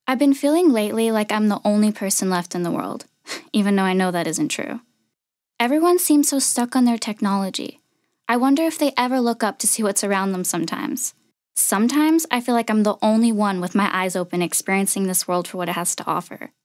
I've been feeling lately like I'm the only person left in the world, even though I know that isn't true. Everyone seems so stuck on their technology. I wonder if they ever look up to see what's around them sometimes. Sometimes I feel like I'm the only one with my eyes open experiencing this world for what it has to offer.